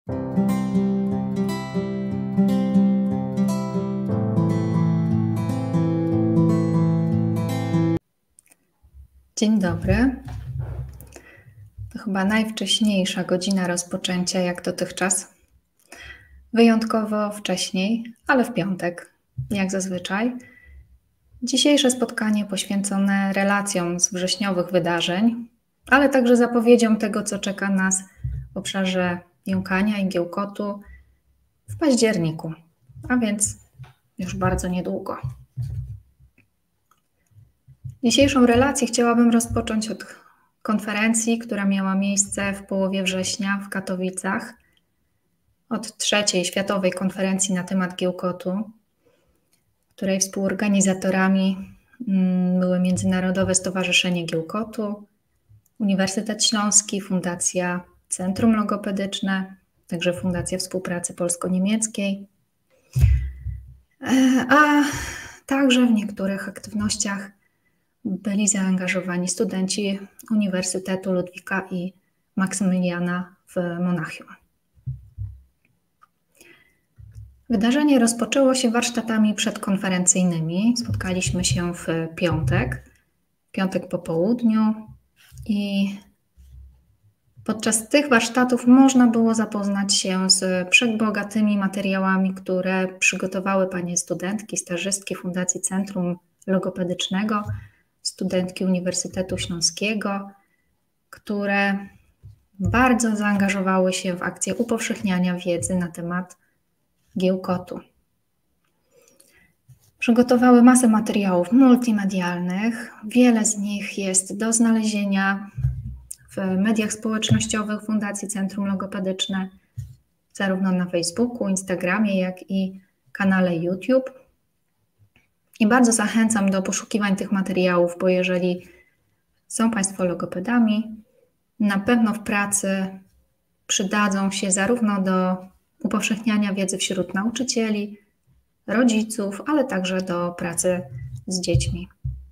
Dzień dobry. To chyba najwcześniejsza godzina rozpoczęcia jak dotychczas. Wyjątkowo wcześniej, ale w piątek, jak zazwyczaj. Dzisiejsze spotkanie poświęcone relacjom z wrześniowych wydarzeń, ale także zapowiedziom tego, co czeka nas w obszarze jąkania i giełkotu w październiku, a więc już bardzo niedługo. Dzisiejszą relację chciałabym rozpocząć od konferencji, która miała miejsce w połowie września w Katowicach, od trzeciej Światowej Konferencji na temat giełkotu, której współorganizatorami były Międzynarodowe Stowarzyszenie Giełkotu, Uniwersytet Śląski, Fundacja Centrum Logopedyczne, także Fundacja Współpracy Polsko-Niemieckiej, a także w niektórych aktywnościach byli zaangażowani studenci Uniwersytetu Ludwika i Maksymiliana w Monachium. Wydarzenie rozpoczęło się warsztatami przedkonferencyjnymi. Spotkaliśmy się w piątek po południu i podczas tych warsztatów można było zapoznać się z przebogatymi materiałami, które przygotowały panie studentki, stażystki Fundacji Centrum Logopedycznego, studentki Uniwersytetu Śląskiego, które bardzo zaangażowały się w akcję upowszechniania wiedzy na temat giełkotu. Przygotowały masę materiałów multimedialnych. Wiele z nich jest do znalezienia w mediach społecznościowych Fundacji Centrum Logopedyczne, zarówno na Facebooku, Instagramie, jak i kanale YouTube. I bardzo zachęcam do poszukiwań tych materiałów, bo jeżeli są Państwo logopedami, na pewno w pracy przydadzą się zarówno do upowszechniania wiedzy wśród nauczycieli, rodziców, ale także do pracy z dziećmi.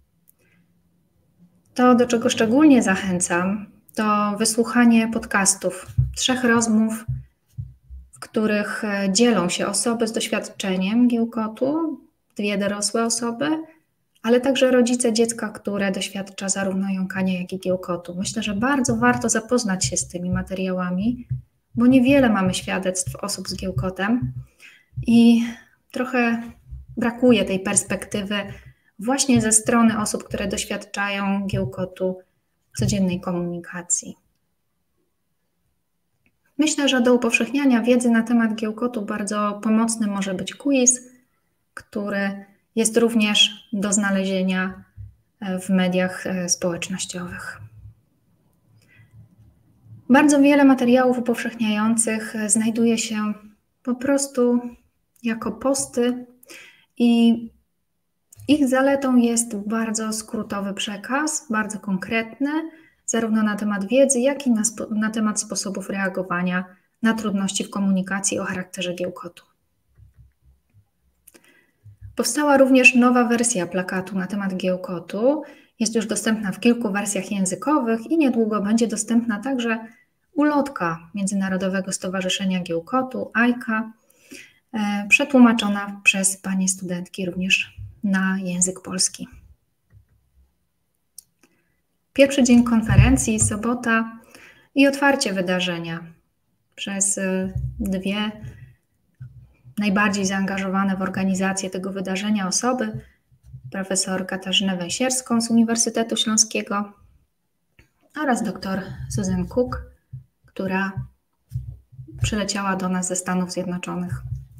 To, do czego szczególnie zachęcam, to wysłuchanie podcastów, 3 rozmów, w których dzielą się osoby z doświadczeniem giełkotu, 2 dorosłe osoby, ale także rodzice dziecka, które doświadcza zarówno jąkania, jak i giełkotu. Myślę, że bardzo warto zapoznać się z tymi materiałami, bo niewiele mamy świadectw osób z giełkotem i trochę brakuje tej perspektywy właśnie ze strony osób, które doświadczają giełkotu w codziennej komunikacji. Myślę, że do upowszechniania wiedzy na temat giełkotu bardzo pomocny może być quiz, który jest również do znalezienia w mediach społecznościowych. Bardzo wiele materiałów upowszechniających znajduje się po prostu jako posty i ich zaletą jest bardzo skrótowy przekaz, bardzo konkretny, zarówno na temat wiedzy, jak i na temat sposobów reagowania na trudności w komunikacji o charakterze giełkotu. Powstała również nowa wersja plakatu na temat giełkotu. Jest już dostępna w kilku wersjach językowych i niedługo będzie dostępna także ulotka Międzynarodowego Stowarzyszenia Giełkotu, AIKA, przetłumaczona przez panie studentki również na język polski. Pierwszy dzień konferencji, sobota i otwarcie wydarzenia przez 2 najbardziej zaangażowane w organizację tego wydarzenia osoby, profesor Katarzynę Węsierską z Uniwersytetu Śląskiego oraz dr Susan Cook, która przyleciała do nas ze Stanów Zjednoczonych.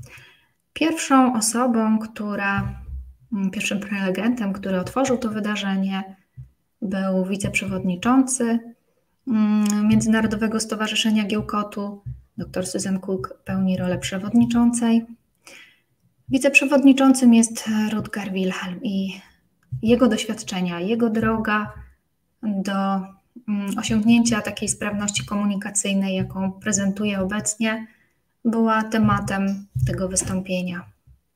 Pierwszym prelegentem, który otworzył to wydarzenie, był wiceprzewodniczący Międzynarodowego Stowarzyszenia Giełkotu. Dr Susan Cook pełni rolę przewodniczącej. Wiceprzewodniczącym jest Rutger Wilhelm i jego doświadczenia, jego droga do osiągnięcia takiej sprawności komunikacyjnej, jaką prezentuje obecnie, była tematem tego wystąpienia.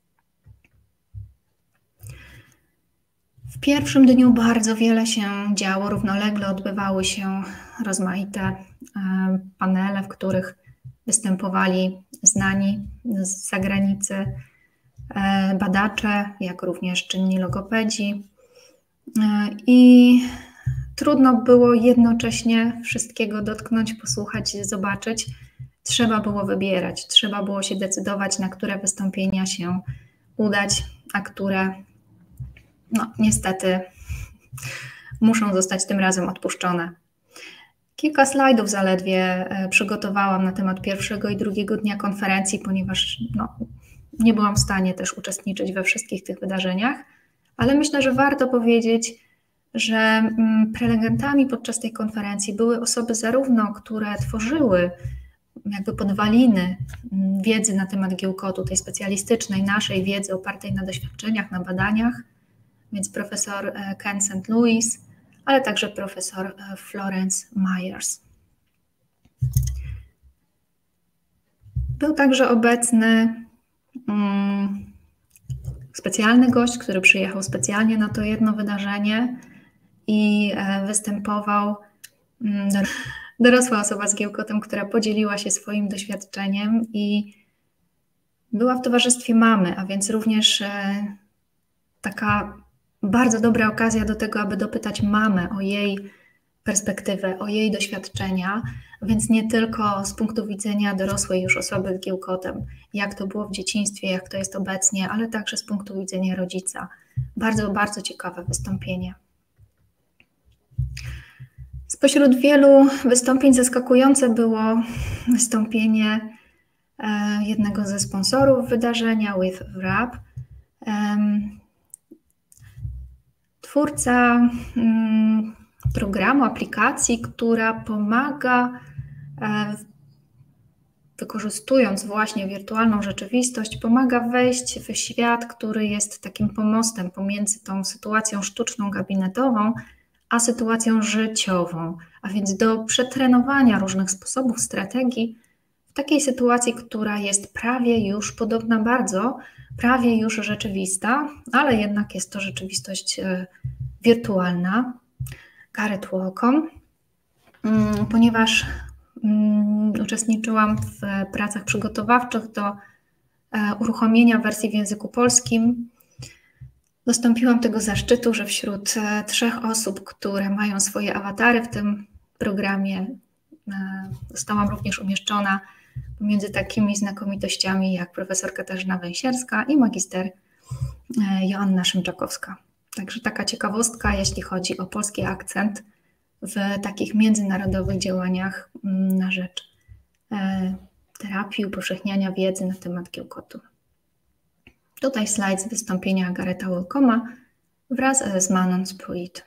W pierwszym dniu bardzo wiele się działo, równolegle odbywały się rozmaite panele, w których Występowali znani z zagranicy badacze, jak również czynni logopedzi. I trudno było jednocześnie wszystkiego dotknąć, posłuchać, zobaczyć. Trzeba było wybierać, trzeba było się decydować, na które wystąpienia się udać, a które niestety muszą zostać tym razem odpuszczone. Kilka slajdów zaledwie przygotowałam na temat pierwszego i drugiego dnia konferencji, ponieważ nie byłam w stanie też uczestniczyć we wszystkich tych wydarzeniach, ale myślę, że warto powiedzieć, że prelegentami podczas tej konferencji były osoby zarówno, które tworzyły jakby podwaliny wiedzy na temat Giełkotu, tej specjalistycznej, naszej wiedzy opartej na doświadczeniach, na badaniach, więc profesor Ken St. Louis, ale także profesor Florence Myers. Był także obecny specjalny gość, który przyjechał specjalnie na to jedno wydarzenie i występował dorosła osoba z Giełkotem, która podzieliła się swoim doświadczeniem i była w towarzystwie mamy, a więc również taka bardzo dobra okazja do tego, aby dopytać mamę o jej perspektywę, o jej doświadczenia, więc nie tylko z punktu widzenia dorosłej już osoby z Giełkotem, jak to było w dzieciństwie, jak to jest obecnie, ale także z punktu widzenia rodzica. Bardzo, bardzo ciekawe wystąpienie. Spośród wielu wystąpień zaskakujące było wystąpienie jednego ze sponsorów wydarzenia, With Wrap. Twórca programu, aplikacji, która pomaga, wykorzystując właśnie wirtualną rzeczywistość, pomaga wejść w świat, który jest takim pomostem pomiędzy tą sytuacją sztuczną, gabinetową, a sytuacją życiową, a więc do przetrenowania różnych sposobów, strategii w takiej sytuacji, która jest prawie już podobna bardzo, prawie już rzeczywista, ale jednak jest to rzeczywistość wirtualna. Garrett Wacom, ponieważ uczestniczyłam w pracach przygotowawczych do uruchomienia wersji w języku polskim, dostąpiłam tego zaszczytu, że wśród 3 osób, które mają swoje awatary w tym programie, zostałam również umieszczona pomiędzy takimi znakomitościami jak profesor Katarzyna Węsierska i magister Joanna Szymczakowska. Także taka ciekawostka, jeśli chodzi o polski akcent w takich międzynarodowych działaniach na rzecz terapii, upowszechniania wiedzy na temat Giełkotu. Tutaj slajd z wystąpienia Garretta Wacoma wraz z Manon Spruit.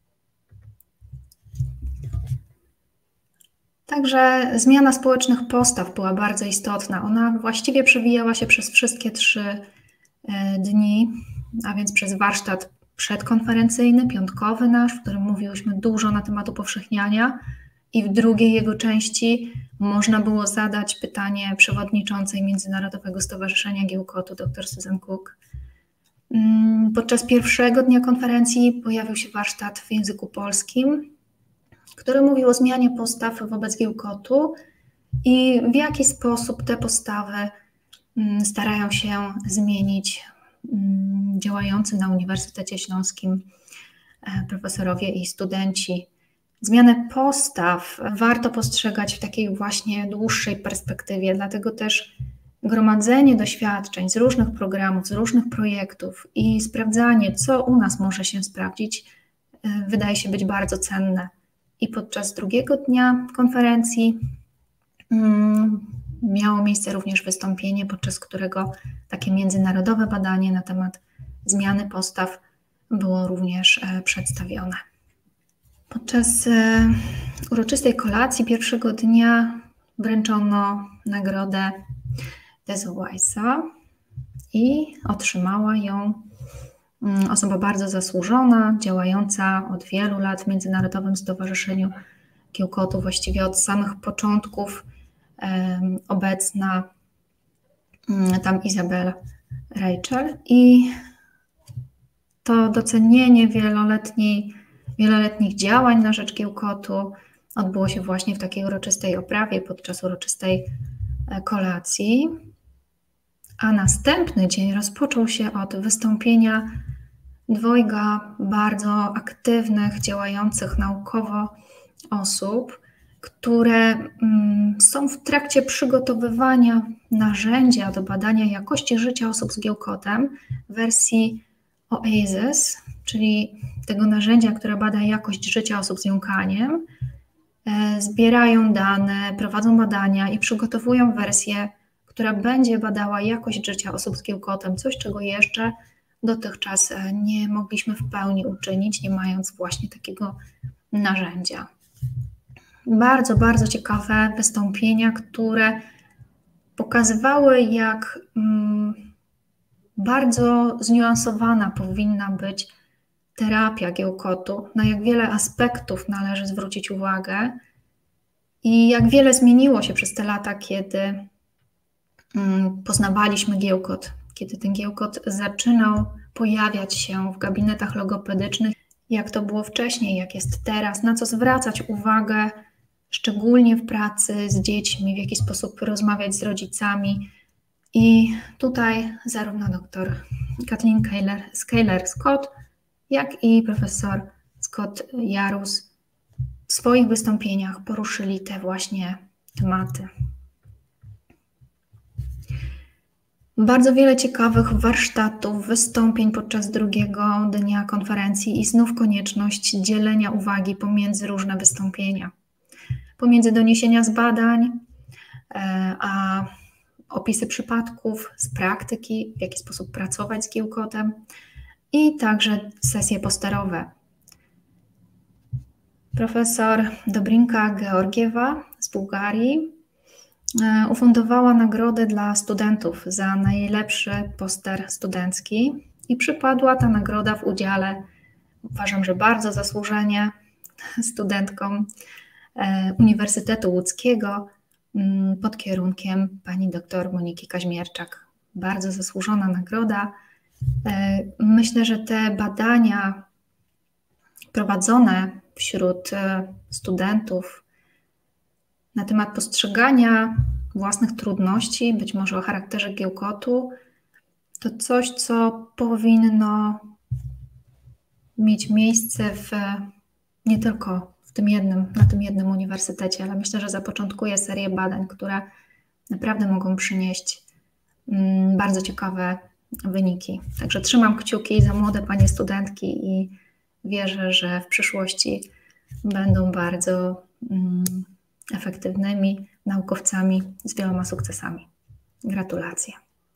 Także zmiana społecznych postaw była bardzo istotna. Ona właściwie przewijała się przez wszystkie 3 dni, a więc przez warsztat przedkonferencyjny, piątkowy nasz, w którym mówiłyśmy dużo na temat upowszechniania i w drugiej jego części można było zadać pytanie przewodniczącej Międzynarodowego Stowarzyszenia Giełkotu dr Susan Cook. Podczas pierwszego dnia konferencji pojawił się warsztat w języku polskim, który mówił o zmianie postaw wobec Giełkotu i w jaki sposób te postawy starają się zmienić działający na Uniwersytecie Śląskim profesorowie i studenci. Zmianę postaw warto postrzegać w takiej właśnie dłuższej perspektywie, dlatego też gromadzenie doświadczeń z różnych programów, z różnych projektów i sprawdzanie, co u nas może się sprawdzić, wydaje się być bardzo cenne. I podczas drugiego dnia konferencji miało miejsce również wystąpienie, podczas którego takie międzynarodowe badanie na temat zmiany postaw było również przedstawione. Podczas uroczystej kolacji pierwszego dnia wręczono nagrodę Dezo Weissa i otrzymała ją osoba bardzo zasłużona, działająca od wielu lat w Międzynarodowym Stowarzyszeniu Giełkotu, właściwie od samych początków obecna tam Izabela Rachel i to docenienie wieloletnich działań na rzecz Giełkotu odbyło się właśnie w takiej uroczystej oprawie, podczas uroczystej kolacji, a następny dzień rozpoczął się od wystąpienia dwojga bardzo aktywnych, działających naukowo osób, które są w trakcie przygotowywania narzędzia do badania jakości życia osób z giełkotem w wersji OASIS, czyli tego narzędzia, które bada jakość życia osób z jąkaniem. Zbierają dane, prowadzą badania i przygotowują wersję, która będzie badała jakość życia osób z giełkotem, coś czego jeszcze dotychczas nie mogliśmy w pełni uczynić, nie mając właśnie takiego narzędzia. Bardzo, bardzo ciekawe wystąpienia, które pokazywały, jak bardzo zniuansowana powinna być terapia giełkotu, na jak wiele aspektów należy zwrócić uwagę i jak wiele zmieniło się przez te lata, kiedy poznawaliśmy giełkot, kiedy ten giełkot zaczynał pojawiać się w gabinetach logopedycznych, jak to było wcześniej, jak jest teraz, na co zwracać uwagę, szczególnie w pracy z dziećmi, w jaki sposób rozmawiać z rodzicami. I tutaj zarówno dr Kathleen Scaler-Scott, jak i profesor Scott Yarus w swoich wystąpieniach poruszyli te właśnie tematy. Bardzo wiele ciekawych warsztatów, wystąpień podczas drugiego dnia konferencji i znów konieczność dzielenia uwagi pomiędzy różne wystąpienia. Pomiędzy doniesienia z badań, a opisy przypadków z praktyki, w jaki sposób pracować z giełkotem i także sesje posterowe. Profesor Dobrinka Georgiewa z Bułgarii ufundowała nagrodę dla studentów za najlepszy poster studencki i przypadła ta nagroda w udziale, uważam, że bardzo zasłużenie, studentkom Uniwersytetu Łódzkiego pod kierunkiem pani dr Moniki Kaźmierczak. Bardzo zasłużona nagroda. Myślę, że te badania prowadzone wśród studentów na temat postrzegania własnych trudności, być może o charakterze giełkotu, to coś, co powinno mieć miejsce nie tylko na tym jednym uniwersytecie, ale myślę, że zapoczątkuje serię badań, które naprawdę mogą przynieść bardzo ciekawe wyniki. Także trzymam kciuki za młode panie studentki i wierzę, że w przyszłości będą bardzo efektywnymi naukowcami z wieloma sukcesami. Gratulacje.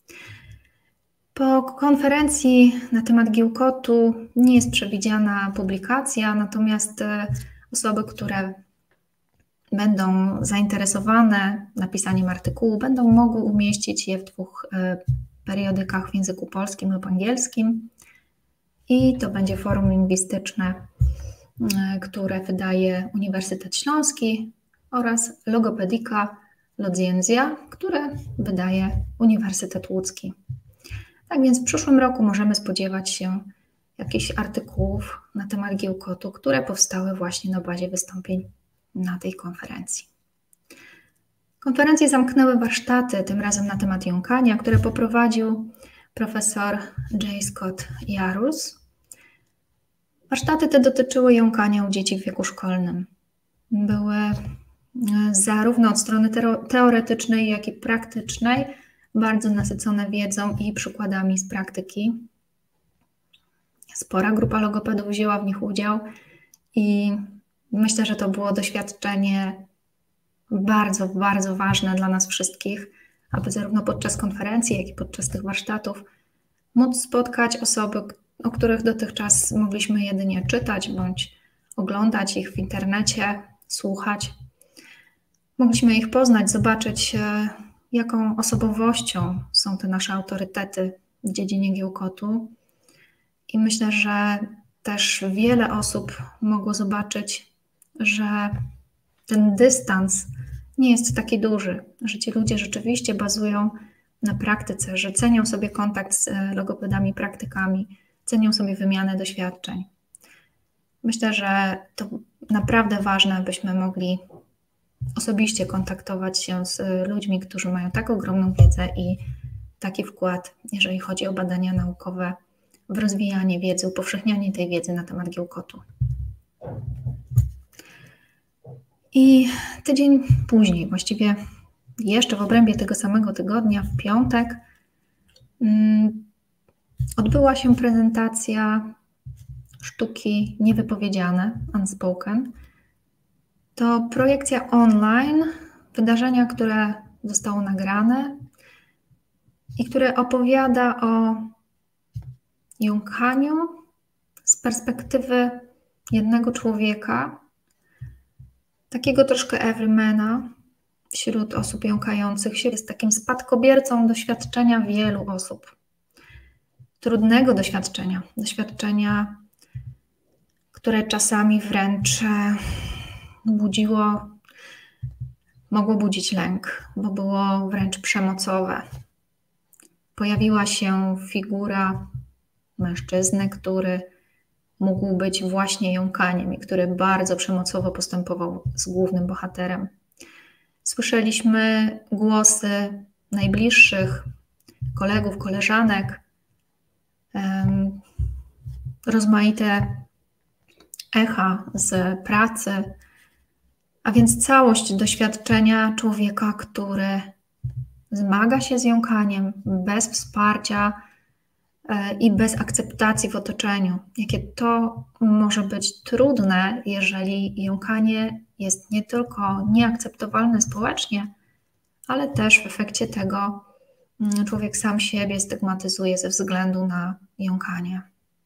Po konferencji na temat giełkotu nie jest przewidziana publikacja, natomiast osoby, które będą zainteresowane napisaniem artykułu, będą mogły umieścić je w 2 periodykach w języku polskim lub angielskim i to będzie forum lingwistyczne, które wydaje Uniwersytet Śląski oraz Logopedika Lodzienzja, które wydaje Uniwersytet Łódzki. Tak więc w przyszłym roku możemy spodziewać się jakichś artykułów na temat giełkotu, które powstały właśnie na bazie wystąpień na tej konferencji. Konferencję zamknęły warsztaty, tym razem na temat jąkania, które poprowadził profesor J. Scott Yarus. Warsztaty te dotyczyły jąkania u dzieci w wieku szkolnym. Były zarówno od strony teoretycznej, jak i praktycznej bardzo nasycone wiedzą i przykładami z praktyki. Spora grupa logopedów wzięła w nich udział i myślę, że to było doświadczenie bardzo, bardzo ważne dla nas wszystkich, aby zarówno podczas konferencji, jak i podczas tych warsztatów móc spotkać osoby, o których dotychczas mogliśmy jedynie czytać bądź oglądać ich w internecie, słuchać. Mogliśmy ich poznać, zobaczyć, jaką osobowością są te nasze autorytety w dziedzinie giełkotu. I myślę, że też wiele osób mogło zobaczyć, że ten dystans nie jest taki duży, że ci ludzie rzeczywiście bazują na praktyce, że cenią sobie kontakt z logopedami, praktykami, cenią sobie wymianę doświadczeń. Myślę, że to naprawdę ważne, abyśmy mogli osobiście kontaktować się z ludźmi, którzy mają tak ogromną wiedzę i taki wkład, jeżeli chodzi o badania naukowe, w rozwijanie wiedzy, upowszechnianie tej wiedzy na temat giełkotu. I tydzień później, właściwie jeszcze w obrębie tego samego tygodnia, w piątek, odbyła się prezentacja sztuki Niewypowiedziane, Unspoken. To projekcja online wydarzenia, które zostało nagrane i które opowiada o jąkaniu z perspektywy jednego człowieka, takiego troszkę everymana wśród osób jąkających się. Jest takim spadkobiercą doświadczenia wielu osób. Trudnego doświadczenia, które czasami wręcz mogło budzić lęk, bo było wręcz przemocowe. Pojawiła się figura mężczyzny, który mógł być właśnie jąkaniem i który bardzo przemocowo postępował z głównym bohaterem. Słyszeliśmy głosy najbliższych kolegów, koleżanek, rozmaite echa z pracy, a więc całość doświadczenia człowieka, który zmaga się z jąkaniem bez wsparcia i bez akceptacji w otoczeniu. Jakie to może być trudne, jeżeli jąkanie jest nie tylko nieakceptowalne społecznie, ale też w efekcie tego człowiek sam siebie stygmatyzuje ze względu na jąkanie.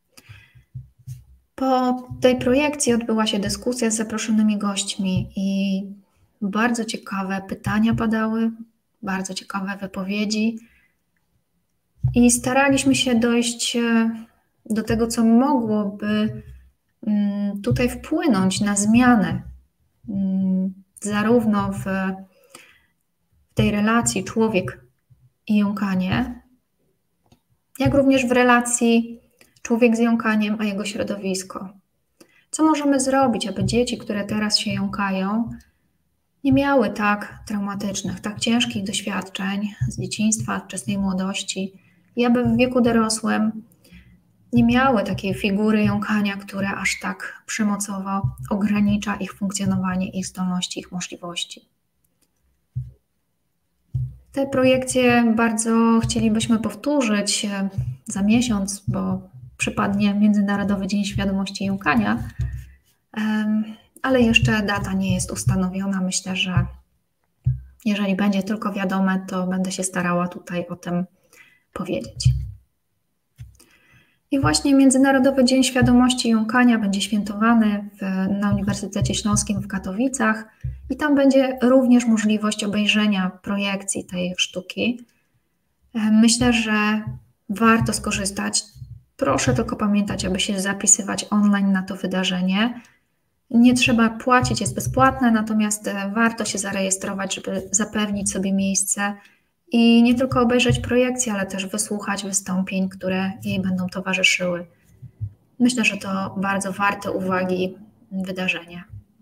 Po tej projekcji odbyła się dyskusja z zaproszonymi gośćmi i bardzo ciekawe pytania padały, bardzo ciekawe wypowiedzi i staraliśmy się dojść do tego, co mogłoby tutaj wpłynąć na zmianę zarówno w tej relacji człowiek i jąkanie, jak również w relacji człowiek z jąkaniem, a jego środowisko. Co możemy zrobić, aby dzieci, które teraz się jąkają, nie miały tak traumatycznych, tak ciężkich doświadczeń z dzieciństwa, wczesnej młodości i aby w wieku dorosłym nie miały takiej figury jąkania, która aż tak przemocowo ogranicza ich funkcjonowanie, ich zdolności, ich możliwości. Te projekcje bardzo chcielibyśmy powtórzyć za miesiąc, bo przypadnie Międzynarodowy Dzień Świadomości Jąkania, ale jeszcze data nie jest ustanowiona. Myślę, że jeżeli będzie tylko wiadome, to będę się starała tutaj o tym powiedzieć. I właśnie Międzynarodowy Dzień Świadomości Jąkania będzie świętowany na Uniwersytecie Śląskim w Katowicach i tam będzie również możliwość obejrzenia projekcji tej sztuki. Myślę, że warto skorzystać. Proszę tylko pamiętać, aby się zapisywać online na to wydarzenie. Nie trzeba płacić, jest bezpłatne, natomiast warto się zarejestrować, żeby zapewnić sobie miejsce i nie tylko obejrzeć projekcję, ale też wysłuchać wystąpień, które jej będą towarzyszyły. Myślę, że to bardzo warte uwagi wydarzenie.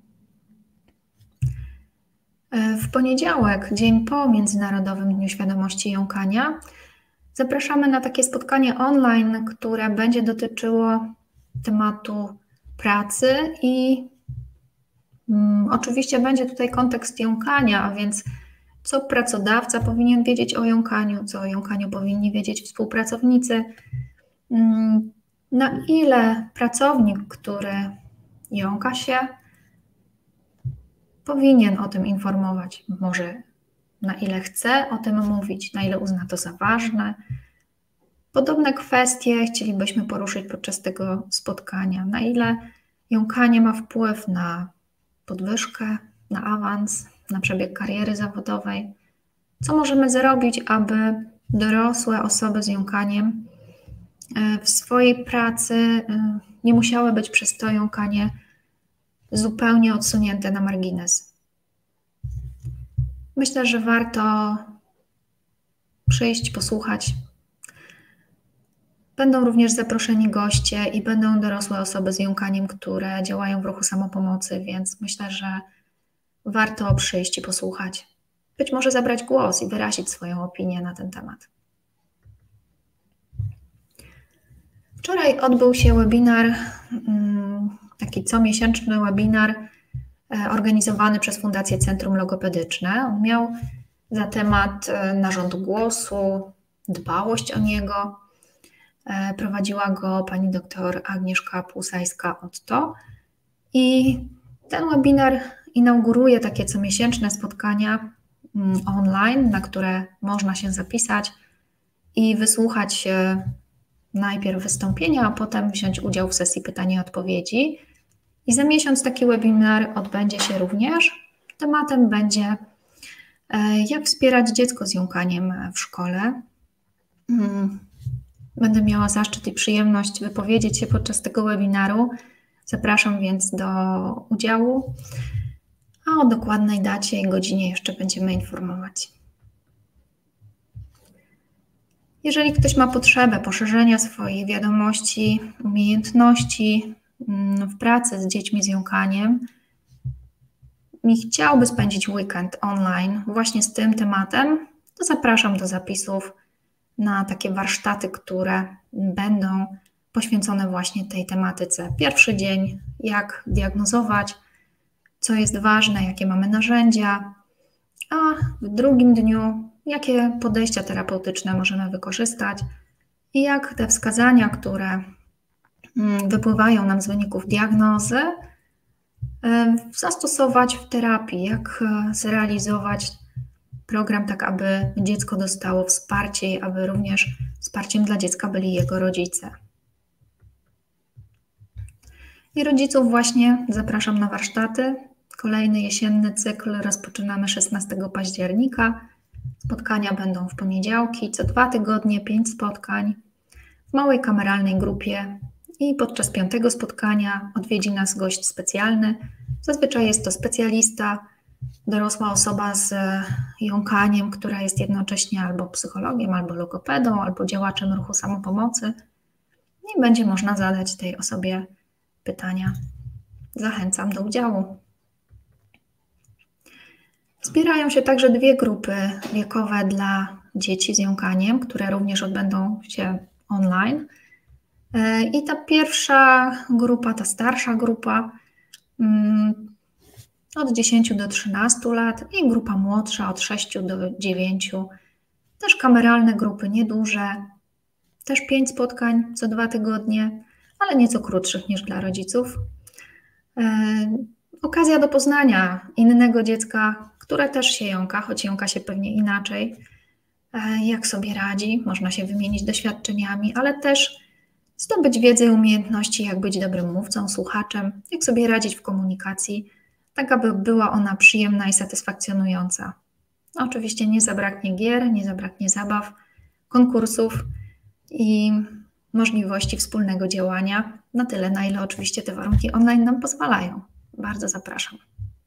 W poniedziałek, dzień po Międzynarodowym Dniu Świadomości Jąkania, zapraszamy na takie spotkanie online, które będzie dotyczyło tematu pracy i oczywiście będzie tutaj kontekst jąkania, a więc co pracodawca powinien wiedzieć o jąkaniu, co o jąkaniu powinni wiedzieć współpracownicy, na ile pracownik, który jąka się, powinien o tym informować, może na ile chce o tym mówić, na ile uzna to za ważne. Podobne kwestie chcielibyśmy poruszyć podczas tego spotkania, na ile jąkanie ma wpływ na podwyżkę, na awans, na przebieg kariery zawodowej. Co możemy zrobić, aby dorosłe osoby z jąkaniem w swojej pracy nie musiały być przez to jąkanie zupełnie odsunięte na margines. Myślę, że warto przyjść, posłuchać. Będą również zaproszeni goście i będą dorosłe osoby z jąkaniem, które działają w ruchu samopomocy, więc myślę, że warto przyjść i posłuchać. Być może zabrać głos i wyrazić swoją opinię na ten temat. Wczoraj odbył się webinar, taki comiesięczny webinar organizowany przez Fundację Centrum Logopedyczne. On miał za temat narząd głosu, dbałość o niego. Prowadziła go pani doktor Agnieszka Płusajska-Otto i ten webinar inauguruje takie comiesięczne spotkania online, na które można się zapisać i wysłuchać najpierw wystąpienia, a potem wziąć udział w sesji pytań i odpowiedzi. I za miesiąc taki webinar odbędzie się również. Tematem będzie jak wspierać dziecko z jąkaniem w szkole. Będę miała zaszczyt i przyjemność wypowiedzieć się podczas tego webinaru. Zapraszam więc do udziału, a o dokładnej dacie i godzinie jeszcze będziemy informować. Jeżeli ktoś ma potrzebę poszerzenia swoich wiadomości, umiejętności w pracy z dziećmi z jąkaniem i chciałby spędzić weekend online właśnie z tym tematem, to zapraszam do zapisów na takie warsztaty, które będą poświęcone właśnie tej tematyce. Pierwszy dzień, jak diagnozować, co jest ważne, jakie mamy narzędzia, a w drugim dniu, jakie podejścia terapeutyczne możemy wykorzystać i jak te wskazania, które wypływają nam z wyników diagnozy, zastosować w terapii, jak zrealizować program tak, aby dziecko dostało wsparcie i aby również wsparciem dla dziecka byli jego rodzice. I rodziców właśnie zapraszam na warsztaty. Kolejny jesienny cykl rozpoczynamy 16 października. Spotkania będą w poniedziałki, co 2 tygodnie 5 spotkań w małej kameralnej grupie i podczas 5. spotkania odwiedzi nas gość specjalny. Zazwyczaj jest to specjalista, dorosła osoba z jąkaniem, która jest jednocześnie albo psychologiem, albo logopedą, albo działaczem ruchu samopomocy i będzie można zadać tej osobie pytania. Zachęcam do udziału. Wspierają się także 2 grupy wiekowe dla dzieci z jąkaniem, które również odbędą się online. I ta pierwsza grupa, ta starsza grupa od 10 do 13 lat i grupa młodsza od 6 do 9. Też kameralne grupy nieduże, też 5 spotkań co 2 tygodnie, ale nieco krótszych niż dla rodziców. Okazja do poznania innego dziecka, które też się jąka, choć jąka się pewnie inaczej, jak sobie radzi, można się wymienić doświadczeniami, ale też zdobyć wiedzę i umiejętności, jak być dobrym mówcą, słuchaczem, jak sobie radzić w komunikacji, tak aby była ona przyjemna i satysfakcjonująca. Oczywiście nie zabraknie gier, nie zabraknie zabaw, konkursów i możliwości wspólnego działania, na tyle, na ile oczywiście te warunki online nam pozwalają. Bardzo zapraszam.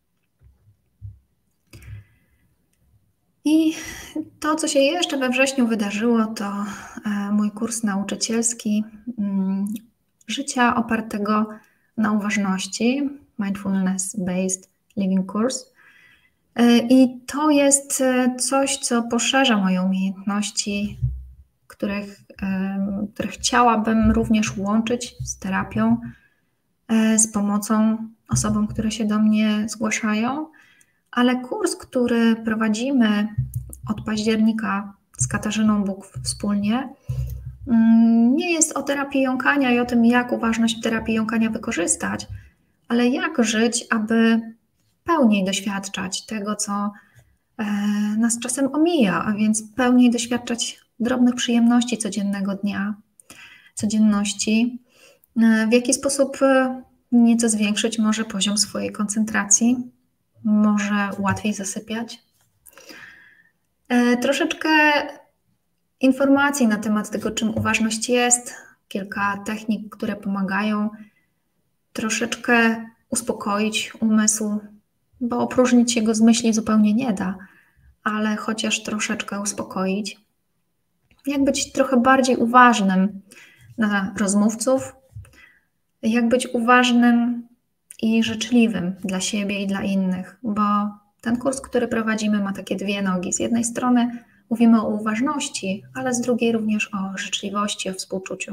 I to, co się jeszcze we wrześniu wydarzyło, to mój kurs nauczycielski życia opartego na uważności, Mindfulness Based Living Course. I to jest coś, co poszerza moje umiejętności, które chciałabym również łączyć z terapią, z pomocą osobom, które się do mnie zgłaszają, ale kurs, który prowadzimy od października z Katarzyną Buk wspólnie, nie jest o terapii jąkania i o tym, jak uważność w terapii jąkania wykorzystać, ale jak żyć, aby pełniej doświadczać tego, co nas czasem omija, a więc pełniej doświadczać drobnych przyjemności codziennego dnia, codzienności, w jaki sposób nieco zwiększyć może poziom swojej koncentracji, może łatwiej zasypiać. Troszeczkę informacji na temat tego, czym uważność jest, kilka technik, które pomagają troszeczkę uspokoić umysł, bo opróżnić się go z myśli zupełnie nie da, ale chociaż troszeczkę uspokoić. Jak być trochę bardziej uważnym na rozmówców, jak być uważnym i życzliwym dla siebie i dla innych, bo ten kurs, który prowadzimy, ma takie dwie nogi. Z jednej strony mówimy o uważności, ale z drugiej również o życzliwości, o współczuciu.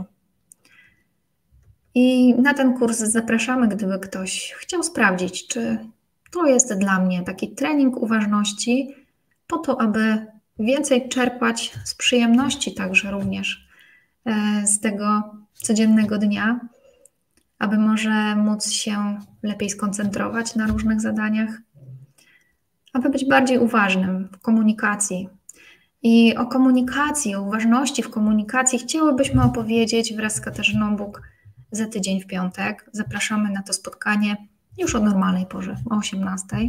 I na ten kurs zapraszamy, gdyby ktoś chciał sprawdzić, czy to jest dla mnie taki trening uważności, po to, aby więcej czerpać z przyjemności także również z tego codziennego dnia, aby może móc się lepiej skoncentrować na różnych zadaniach, aby być bardziej uważnym w komunikacji. I o komunikacji, o uważności w komunikacji chciałybyśmy opowiedzieć wraz z Katarzyną Buk za tydzień w piątek. Zapraszamy na to spotkanie już o normalnej porze, o 18:00.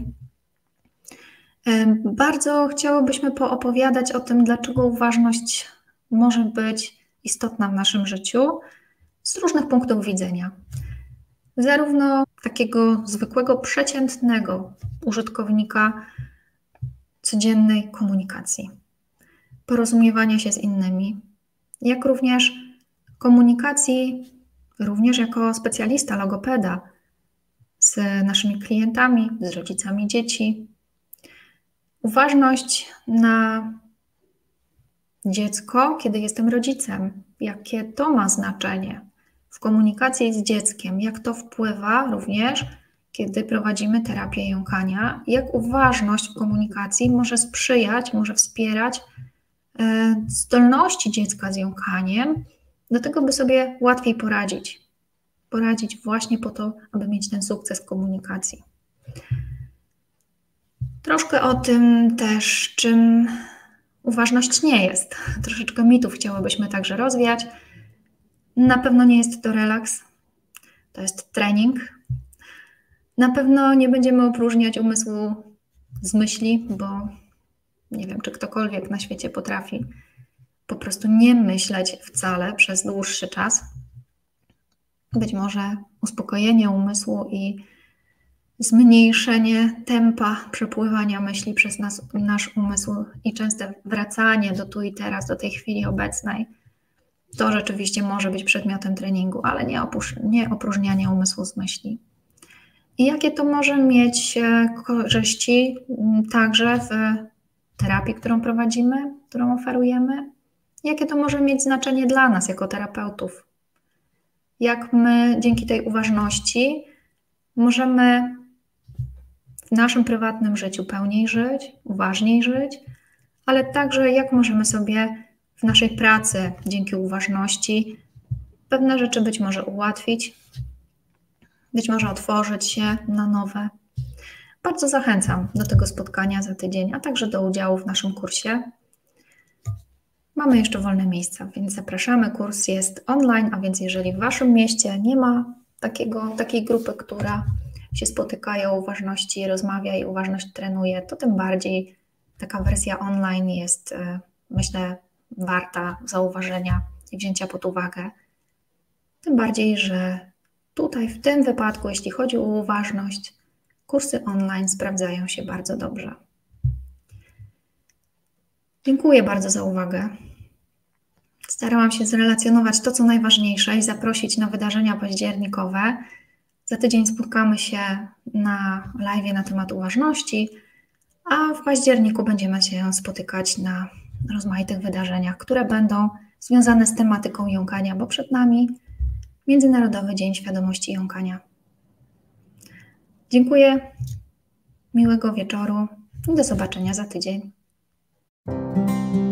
Bardzo chciałybyśmy poopowiadać o tym, dlaczego uważność może być istotna w naszym życiu z różnych punktów widzenia. Zarówno takiego zwykłego, przeciętnego użytkownika codziennej komunikacji, porozumiewania się z innymi, jak również komunikacji, również jako specjalista, logopeda z naszymi klientami, z rodzicami dzieci. Uważność na dziecko, kiedy jestem rodzicem, jakie to ma znaczenie w komunikacji z dzieckiem, jak to wpływa również, kiedy prowadzimy terapię jąkania, jak uważność w komunikacji może sprzyjać, może wspierać zdolności dziecka z jąkaniem do tego, by sobie łatwiej poradzić. Poradzić właśnie po to, aby mieć ten sukces w komunikacji. Troszkę o tym też, czym uważność nie jest. Troszeczkę mitów chciałybyśmy także rozwiać. Na pewno nie jest to relaks, to jest trening. Na pewno nie będziemy opróżniać umysłu z myśli, bo nie wiem, czy ktokolwiek na świecie potrafi po prostu nie myśleć wcale przez dłuższy czas. Być może uspokojenie umysłu i zmniejszenie tempa przepływania myśli przez nasz umysł i częste wracanie do tu i teraz, do tej chwili obecnej, to rzeczywiście może być przedmiotem treningu, ale nie opróżnianie umysłu z myśli. I jakie to może mieć korzyści także w terapii, którą prowadzimy, którą oferujemy? Jakie to może mieć znaczenie dla nas jako terapeutów? Jak my dzięki tej uważności możemy w naszym prywatnym życiu pełniej żyć, uważniej żyć, ale także jak możemy sobie w naszej pracy dzięki uważności pewne rzeczy być może ułatwić, być może otworzyć się na nowe. Bardzo zachęcam do tego spotkania za tydzień, a także do udziału w naszym kursie. Mamy jeszcze wolne miejsca, więc zapraszamy. Kurs jest online, a więc jeżeli w Waszym mieście nie ma takiej grupy, która się spotyka o uważności, rozmawia i uważność trenuje, to tym bardziej taka wersja online jest, myślę, warta zauważenia i wzięcia pod uwagę. Tym bardziej, że tutaj w tym wypadku, jeśli chodzi o uważność, kursy online sprawdzają się bardzo dobrze. Dziękuję bardzo za uwagę. Starałam się zrelacjonować to, co najważniejsze i zaprosić na wydarzenia październikowe. Za tydzień spotkamy się na live'ie na temat uważności, a w październiku będziemy się spotykać na rozmaitych wydarzeniach, które będą związane z tematyką jąkania, bo przed nami Międzynarodowy Dzień Świadomości Jąkania. Dziękuję, miłego wieczoru i do zobaczenia za tydzień.